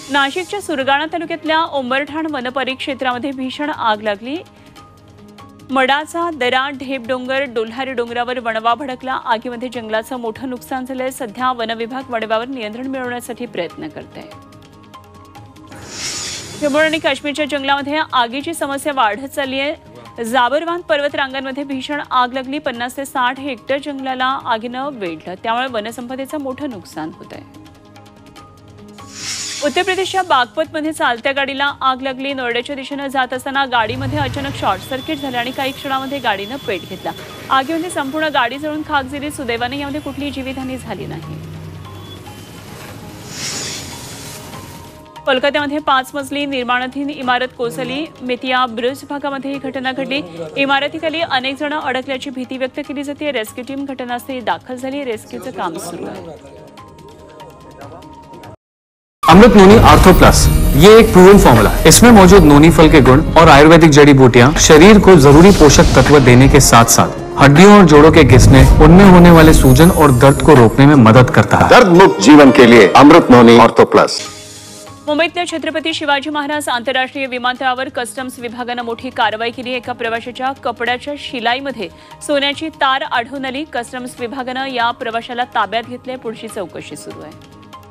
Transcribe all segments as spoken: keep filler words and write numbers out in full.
नाशिकच्या सुरगाणा तालुक्यातल्या उंबरठाण वनपरिक्षेत्रामध्ये भीषण आग लागली। मडाचा दरा, ढेप डोंगर, डोल्हारी डोंगरावर वणवा भडकला। आगीमध्ये जंगलाचं मोठं नुकसान झालंय। सध्या वन विभाग वणव्यावर नियंत्रण मिळवण्यासाठी प्रयत्न करत आहे। जम्मू आणि काश्मीरच्या जंगलामध्ये आगीची समस्या वाढत चालली आहे। जाबरवान पर्वत रांगांमध्ये भीषण आग लागली। पन्नास ते साठ हेक्टर जंगलाला आगीनं वेढलं, त्यामुळे वनसंपदेचं मोठं नुकसान होत आहे। उत्तर प्रदेशच्या बागपतमध्ये चालत्या गाडीला आग लागली। नोएडाच्या दिशेने जात असताना गाडीमध्ये अचानक शॉर्ट सर्किट झालं आणि काही क्षणामध्ये गाडीनं पेट घेतला। आगीमध्ये संपूर्ण गाडी जळून खाक झाली। सुदैवाने यामध्ये कुठलीही जीवितहानी झाली नाही। कोलकात्यामध्ये पाच मजली निर्माणाधीन इमारत कोसळली। मेतिया ब्रिज भागामध्ये ही घटना घडली। इमारतीखाली अनेक जण अडकल्याची भीती व्यक्त केली जाते। रेस्क्यू टीम घटनास्थळी दाखल झाली। रेस्क्यूचं काम सुरू आहे। अमृत नोनी आर्थो प्लस ये एक प्रूवन फॉर्मूला है। इसमें मौजूद नोनी फल के गुण और आयुर्वेदिक जड़ी बूटियां शरीर को जरूरी पोषक तत्व देने के साथ साथ हड्डियों और जोड़ों के घिसने, उनमें होने वाले सूजन और दर्द को रोकने में मदद करता है। दर्द मुक्त जीवन के लिए अमृत नोनी आर्थो प्लस। मुंबईतल्या छत्रपती शिवाजी महाराज आंतरराष्ट्रीय विमानतळावर कस्टम्स विभागानं मोठी कारवाई केली। एका प्रवाशाच्या कपड्याच्या शिलाईमध्ये सोन्याची तार आढळून आली। कस्टम्स विभागानं या प्रवाशाला ताब्यात घेतले। पुढची चौकशी सुरू आहे।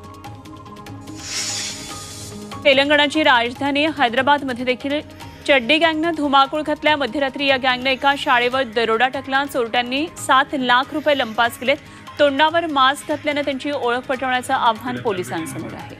तेलंगणाची राजधानी हैदराबादमध्ये देखील चड्डी गँगनं धुमाकूळ घातल्या। मध्यरात्री या गँगनं एका शाळेवर दरोडा टाकला। चोरट्यांनी सात लाख रुपये लंपास केले। तोंडावर मास्क घातल्यानं त्यांची ओळख पटवण्याचं आव्हान पोलिसांसमोर आहे।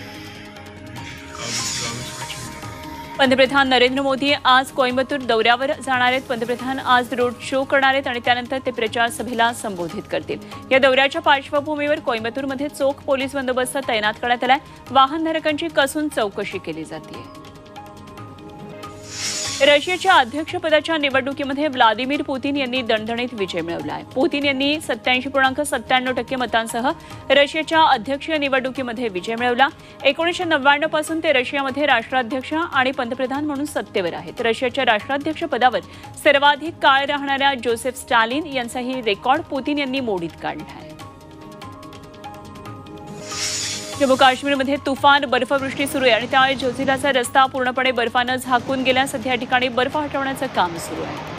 पंतप्रधान नरेंद्र मोदी आज कोइंबतूर दौऱ्यावर जाणार आहेत। पंतप्रधान आज रोड शो करणार आहेत आणि त्यानंतर ते प्रचार सभेला संबोधित करतील। या दौऱ्याच्या पार्श्वभूमीवर कोइंबतूरमध्ये चोख पोलीस बंदोबस्त तैनात करण्यात आलाय। वाहनधारकांची कसून चौकशी केली जाते। रशियाच्या अध्यक्षपदाच्या निवडणुकीमध्ये व्लादिमीर पुतीन यांनी दणदणीत विजय मिळवला आहे। पुतीन यांनी सत्याऐंशी पूर्णांक सत्त्याण्णव टक्के मतांसह रशियाच्या अध्यक्षीय निवडणुकीमध्ये विजय मिळवला। एकोणीसशे नव्याण्णव पासून ते रशियामध्ये राष्ट्राध्यक्ष आणि पंतप्रधान म्हणून सत्तेवर आहेत। रशियाच्या राष्ट्राध्यक्ष पदावर सर्वाधिक काळ राहणाऱ्या जोसेफ स्टॅलिन यांचाही रेकॉर्ड पुतीन यांनी मोडीत काढला आहे। जम्मू काश्मीरमध्ये तुफान बर्फवृष्टी सुरू आहे आणि त्यामुळे जोझिलाचा रस्ता पूर्णपणे बर्फानं झाकून गेला। सध्या ठिकाणी बर्फ हटवण्याचं काम सुरू आहे।